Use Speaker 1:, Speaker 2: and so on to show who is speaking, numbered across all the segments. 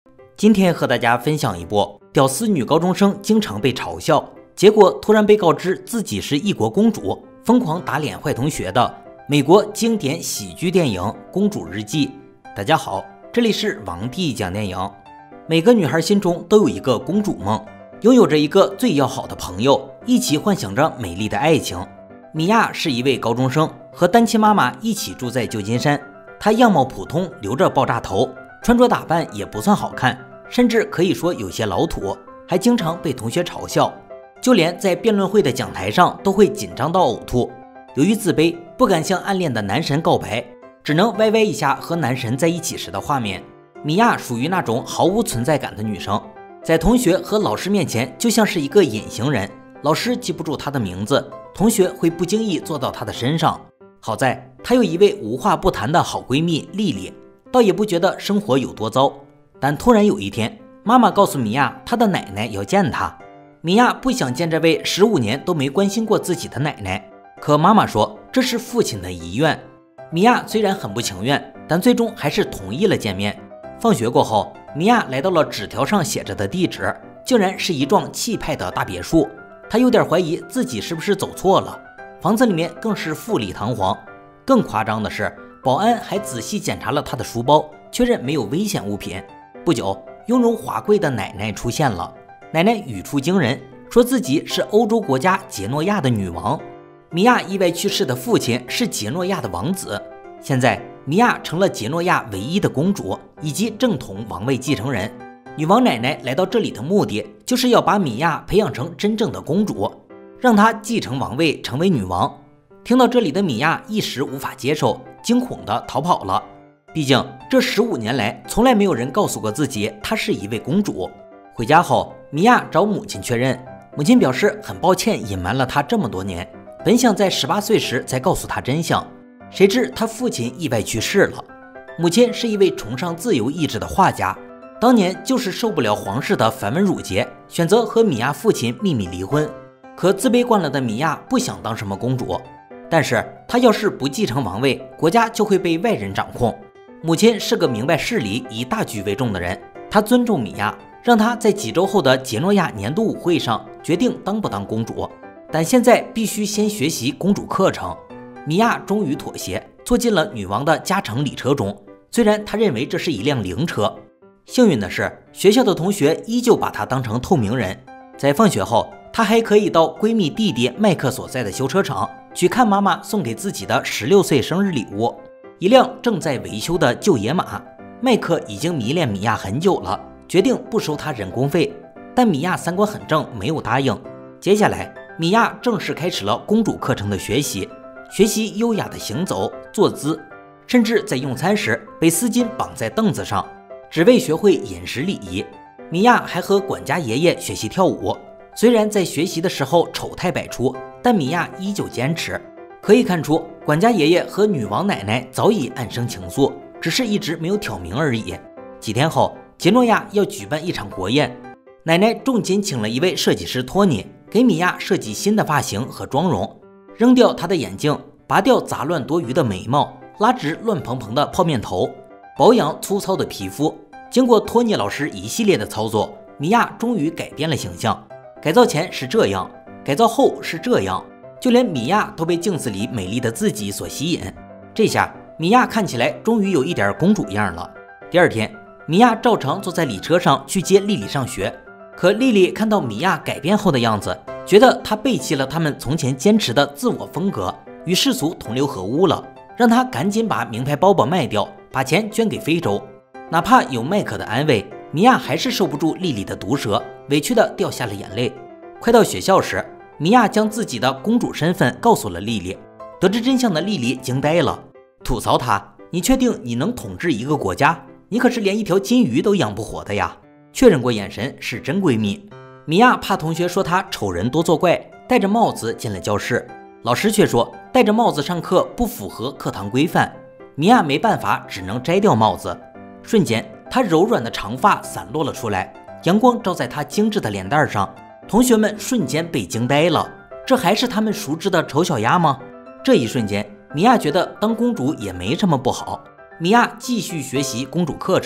Speaker 1: 今天和大家分享一部屌丝女高中生经常被嘲笑，结果突然被告知自己是一国公主，疯狂打脸坏同学的美国经典喜剧电影《公主日记》。大家好，这里是王帝讲电影。每个女孩心中都有一个公主梦，拥有着一个最要好的朋友，一起幻想着美丽的爱情。米娅是一位高中生，和单亲妈妈一起住在旧金山。她样貌普通，留着爆炸头，穿着打扮也不算好看，甚至可以说有些老土，还经常被同学嘲笑。就连在辩论会的讲台上都会紧张到呕吐。由于自卑，不敢向暗恋的男神告白，只能歪歪一下和男神在一起时的画面。米娅属于那种毫无存在感的女生，在同学和老师面前就像是一个隐形人，老师记不住她的名字，同学会不经意坐到她的身上。好在她有一位无话不谈的好闺蜜丽丽，倒也不觉得生活有多糟。但突然有一天，妈妈告诉米娅，她的奶奶要见她。米娅不想见这位15年都没关心过自己的奶奶，可妈妈说这是父亲的遗愿。米娅虽然很不情愿，但最终还是同意了见面。放学过后，米娅来到了纸条上写着的地址，竟然是一幢气派的大别墅。她有点怀疑自己是不是走错了，房子里面更是富丽堂皇。更夸张的是，保安还仔细检查了她的书包，确认没有危险物品。不久，雍容华贵的奶奶出现了。奶奶语出惊人，说自己是欧洲国家杰诺亚的女王。米娅意外去世的父亲是杰诺亚的王子，现在米娅成了杰诺亚唯一的公主以及正统王位继承人。女王奶奶来到这里的目的就是要把米娅培养成真正的公主，让她继承王位成为女王。听到这里的米娅一时无法接受，惊恐地逃跑了。毕竟这15年来从来没有人告诉过自己她是一位公主。回家后，米娅找母亲确认，母亲表示很抱歉隐瞒了她这么多年，本想在18岁时才告诉她真相，谁知她父亲意外去世了。母亲是一位崇尚自由意志的画家，当年就是受不了皇室的繁文缛节，选择和米娅父亲秘密离婚。可自卑惯了的米娅不想当什么公主，但是她要是不继承王位，国家就会被外人掌控。母亲是个明白事理、以大局为重的人，她尊重米娅，让她在几周后的杰诺亚年度舞会上决定当不当公主，但现在必须先学习公主课程。米娅终于妥协，坐进了女王的加长礼车中，虽然她认为这是一辆灵车。幸运的是，学校的同学依旧把她当成透明人。在放学后，她还可以到闺蜜弟弟麦克所在的修车厂去看妈妈送给自己的16岁生日礼物，一辆正在维修的旧野马。麦克已经迷恋米娅很久了，决定不收她人工费，但米娅三观很正，没有答应。接下来，米娅正式开始了公主课程的学习优雅的行走、坐姿，甚至在用餐时被丝巾绑在凳子上，只为学会饮食礼仪。米娅还和管家爷爷学习跳舞，虽然在学习的时候丑态百出，但米娅依旧坚持。可以看出，管家爷爷和女王奶奶早已暗生情愫，只是一直没有挑明而已。几天后，杰诺亚要举办一场国宴，奶奶重金请了一位设计师托尼，给米娅设计新的发型和妆容，扔掉她的眼镜，拔掉杂乱多余的眉毛，拉直乱蓬蓬的泡面头，保养粗糙的皮肤。经过托尼老师一系列的操作，米娅终于改变了形象。改造前是这样，改造后是这样，就连米娅都被镜子里美丽的自己所吸引。这下米娅看起来终于有一点公主样了。第二天，米娅照常坐在礼车上去接丽丽上学，可丽丽看到米娅改变后的样子，觉得她背弃了他们从前坚持的自我风格，与世俗同流合污了，让她赶紧把名牌包包卖掉，把钱捐给非洲。哪怕有麦克的安慰，米娅还是受不住丽丽的毒舌，委屈地掉下了眼泪。快到学校时，米娅将自己的公主身份告诉了丽丽。得知真相的丽丽惊呆了，吐槽她：“你确定你能统治一个国家？你可是连一条金鱼都养不活的呀！”确认过眼神，是真闺蜜。米娅怕同学说她丑人多作怪，戴着帽子进了教室，老师却说戴着帽子上课不符合课堂规范。米娅没办法，只能摘掉帽子。瞬间，她柔软的长发散落了出来，阳光照在她精致的脸蛋上，同学们瞬间被惊呆了。这还是他们熟知的丑小鸭吗？这一瞬间，米娅觉得当公主也没什么不好。米娅继续学习公主课程，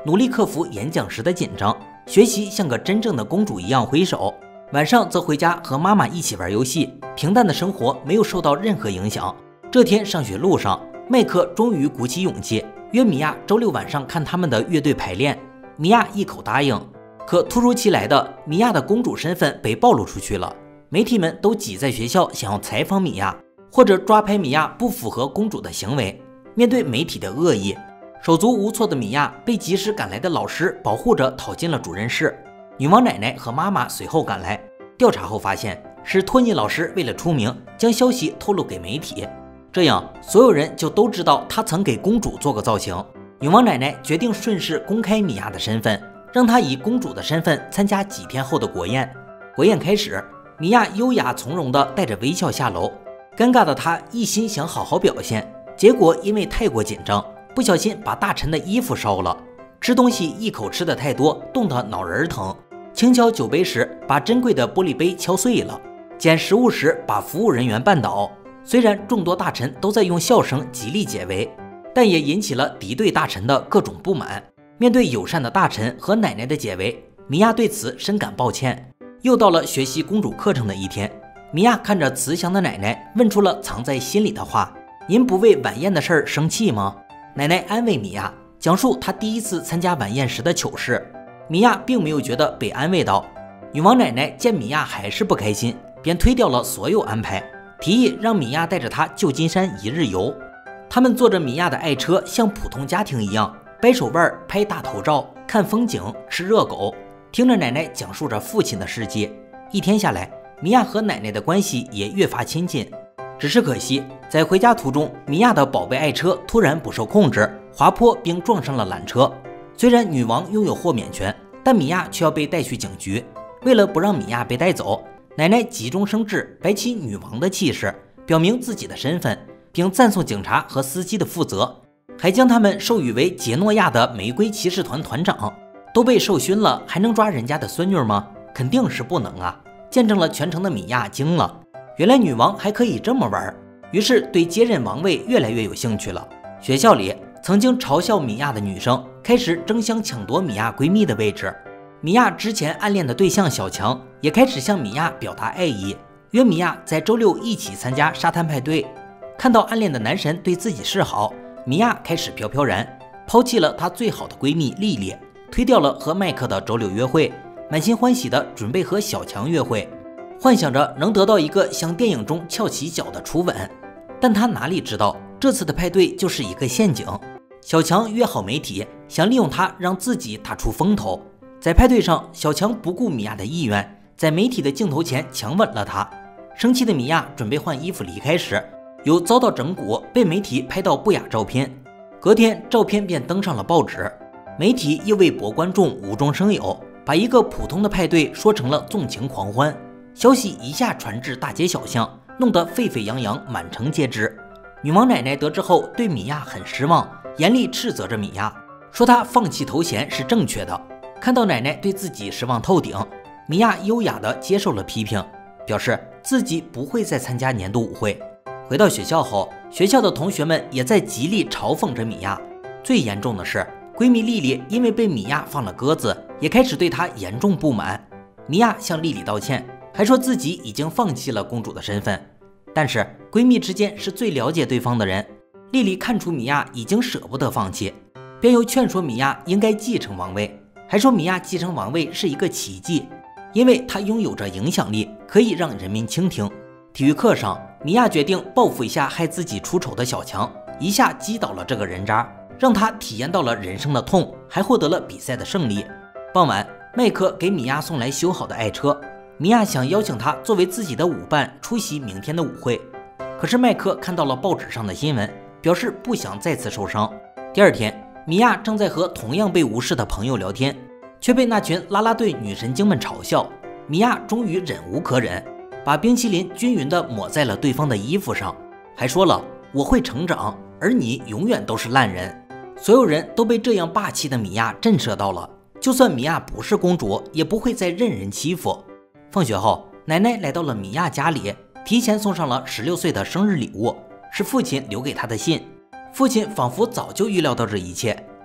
Speaker 1: 努力克服演讲时的紧张，学习像个真正的公主一样挥手。晚上则回家和妈妈一起玩游戏，平淡的生活没有受到任何影响。这天上学路上，麦克终于鼓起勇气约米娅周六晚上看他们的乐队排练。米娅一口答应，可突如其来的，米娅的公主身份被暴露出去了。媒体们都挤在学校，想要采访米娅，或者抓拍米娅不符合公主的行为。面对媒体的恶意，手足无措的米娅被及时赶来的老师保护着逃进了主任室。女王奶奶和妈妈随后赶来，调查后发现是托尼老师为了出名，将消息透露给媒体，这样所有人就都知道他曾给公主做过造型。女王奶奶决定顺势公开米娅的身份，让她以公主的身份参加几天后的国宴。国宴开始，米娅优雅从容地带着微笑下楼，尴尬的她一心想好好表现，结果因为太过紧张，不小心把大臣的衣服烧了。吃东西一口吃的太多，冻得脑仁疼。轻敲酒杯时，把珍贵的玻璃杯敲碎了；捡食物时，把服务人员绊倒。虽然众多大臣都在用笑声极力解围，但也引起了敌对大臣的各种不满。面对友善的大臣和奶奶的解围，米娅对此深感抱歉。又到了学习公主课程的一天，米娅看着慈祥的奶奶，问出了藏在心里的话：“您不为晚宴的事儿生气吗？”奶奶安慰米娅，讲述她第一次参加晚宴时的糗事。米娅并没有觉得被安慰到。女王奶奶见米娅还是不开心，便推掉了所有安排，提议让米娅带着她旧金山一日游。他们坐着米娅的爱车，像普通家庭一样掰手腕、拍大头照、看风景、吃热狗，听着奶奶讲述着父亲的事迹。一天下来，米娅和奶奶的关系也越发亲近。只是可惜，在回家途中，米娅的宝贝爱车突然不受控制，滑坡并撞上了缆车。虽然女王拥有豁免权，但米娅却要被带去警局。为了不让米娅被带走，奶奶急中生智，摆起女王的气势，表明自己的身份，并赞颂警察和司机的负责，还将他们授予为杰诺亚的玫瑰骑士团团长。都被授勋了，还能抓人家的孙女吗？肯定是不能啊！见证了全程的米娅惊了，原来女王还可以这么玩，于是对接任王位越来越有兴趣了。学校里曾经嘲笑米娅的女生开始争相抢夺米娅闺蜜的位置。米娅之前暗恋的对象小强也开始向米娅表达爱意，约米娅在周六一起参加沙滩派对。看到暗恋的男神对自己示好，米娅开始飘飘然，抛弃了她最好的闺蜜莉莉，推掉了和麦克的周六约会，满心欢喜地准备和小强约会，幻想着能得到一个像电影中翘起脚的初吻。但她哪里知道，这次的派对就是一个陷阱。小强约好媒体，想利用她让自己打出风头。在派对上，小强不顾米娅的意愿，在媒体的镜头前强吻了她。生气的米娅准备换衣服离开时，有遭到整蛊，被媒体拍到不雅照片。隔天，照片便登上了报纸。媒体又为博观众无中生有，把一个普通的派对说成了纵情狂欢。消息一下传至大街小巷，弄得沸沸扬扬，满城皆知。女王奶奶得知后对米娅很失望，严厉斥责着米娅，说她放弃头衔是正确的。看到奶奶对自己失望透顶，米娅优雅地接受了批评，表示自己不会再参加年度舞会。回到学校后，学校的同学们也在极力嘲讽着米娅。最严重的是，闺蜜莉莉因为被米娅放了鸽子，也开始对她严重不满。米娅向莉莉道歉，还说自己已经放弃了公主的身份。但是闺蜜之间是最了解对方的人，莉莉看出米娅已经舍不得放弃，便又劝说米娅应该继承王位，还说米娅继承王位是一个奇迹，因为她拥有着影响力，可以让人民倾听。体育课上，米娅决定报复一下害自己出丑的小强，一下击倒了这个人渣，让他体验到了人生的痛，还获得了比赛的胜利。傍晚，麦克给米娅送来修好的爱车，米娅想邀请他作为自己的舞伴出席明天的舞会，可是麦克看到了报纸上的新闻，表示不想再次受伤。第二天，米娅正在和同样被无视的朋友聊天，却被那群啦啦队女神经们嘲笑。米娅终于忍无可忍，把冰淇淋均匀地抹在了对方的衣服上，还说了我会成长，而你永远都是烂人。所有人都被这样霸气的米娅震慑到了，就算米娅不是公主，也不会再任人欺负。放学后，奶奶来到了米娅家里，提前送上了16岁的生日礼物，是父亲留给她的信。父亲仿佛早就预料到这一切，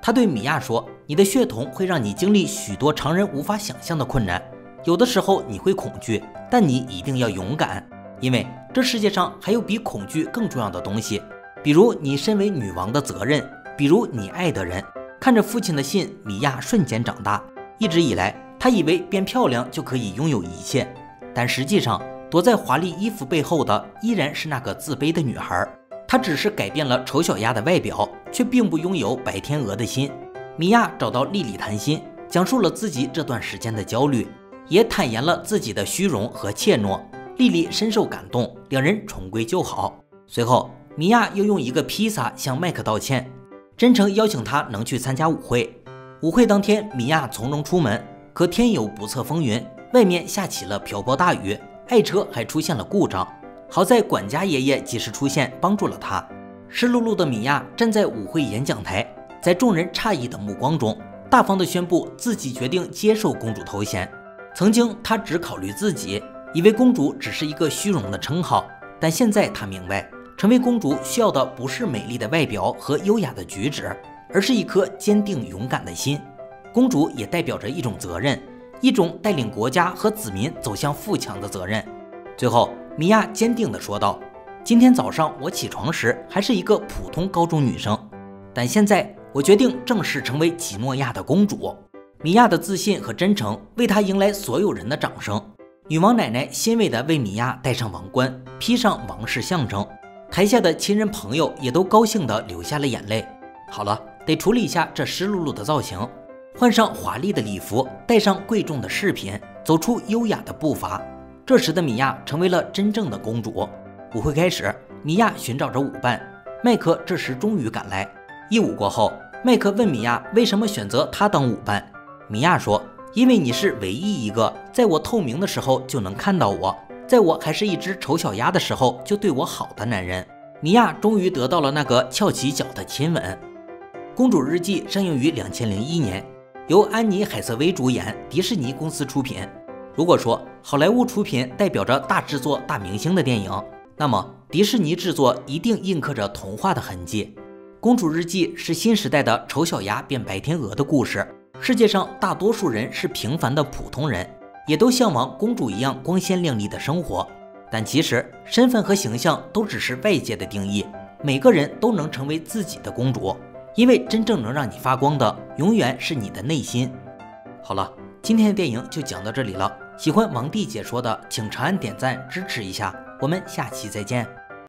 Speaker 1: 他对米娅说：“你的血统会让你经历许多常人无法想象的困难，有的时候你会恐惧，但你一定要勇敢，因为这世界上还有比恐惧更重要的东西，比如你身为女王的责任，比如你爱的人。”看着父亲的信，米娅瞬间长大。一直以来，她以为变漂亮就可以拥有一切，但实际上，躲在华丽衣服背后的依然是那个自卑的女孩。她只是改变了丑小鸭的外表，却并不拥有白天鹅的心。米娅找到莉莉谈心，讲述了自己这段时间的焦虑，也坦言了自己的虚荣和怯懦。莉莉深受感动，两人重归旧好。随后，米娅又用一个披萨向麦克道歉，真诚邀请他能去参加舞会。舞会当天，米娅从容出门，可天有不测风云，外面下起了瓢泼大雨，爱车还出现了故障。好在管家爷爷及时出现，帮助了她。湿漉漉的米娅站在舞会演讲台，在众人诧异的目光中，大方地宣布自己决定接受公主头衔。曾经她只考虑自己，以为公主只是一个虚荣的称号，但现在她明白，成为公主需要的不是美丽的外表和优雅的举止，而是一颗坚定勇敢的心。公主也代表着一种责任，一种带领国家和子民走向富强的责任。最后，米娅坚定地说道：“今天早上我起床时还是一个普通高中女生，但现在我决定正式成为吉诺亚的公主。”米娅的自信和真诚为她迎来所有人的掌声。女王奶奶欣慰地为米娅戴上王冠，披上王室象征。台下的亲人朋友也都高兴地流下了眼泪。好了，得处理一下这湿漉漉的造型，换上华丽的礼服，带上贵重的饰品，走出优雅的步伐。这时的米娅成为了真正的公主。舞会开始，米娅寻找着舞伴，麦克这时终于赶来。一舞过后，麦克问米娅为什么选择他当舞伴。米娅说：“因为你是唯一一个在我透明的时候就能看到我，在我还是一只丑小鸭的时候就对我好的男人。”米娅终于得到了那个翘起脚的亲吻。《公主日记》上映于2001年，由安妮·海瑟薇主演，迪士尼公司出品。如果说好莱坞出品代表着大制作、大明星的电影，那么迪士尼制作一定印刻着童话的痕迹。《公主日记》是新时代的丑小鸭变白天鹅的故事。世界上大多数人是平凡的普通人，也都向往公主一样光鲜亮丽的生活。但其实身份和形象都只是外界的定义，每个人都能成为自己的公主，因为真正能让你发光的，永远是你的内心。好了，今天的电影就讲到这里了。喜欢王帝解说的，请长按点赞支持一下，我们下期再见。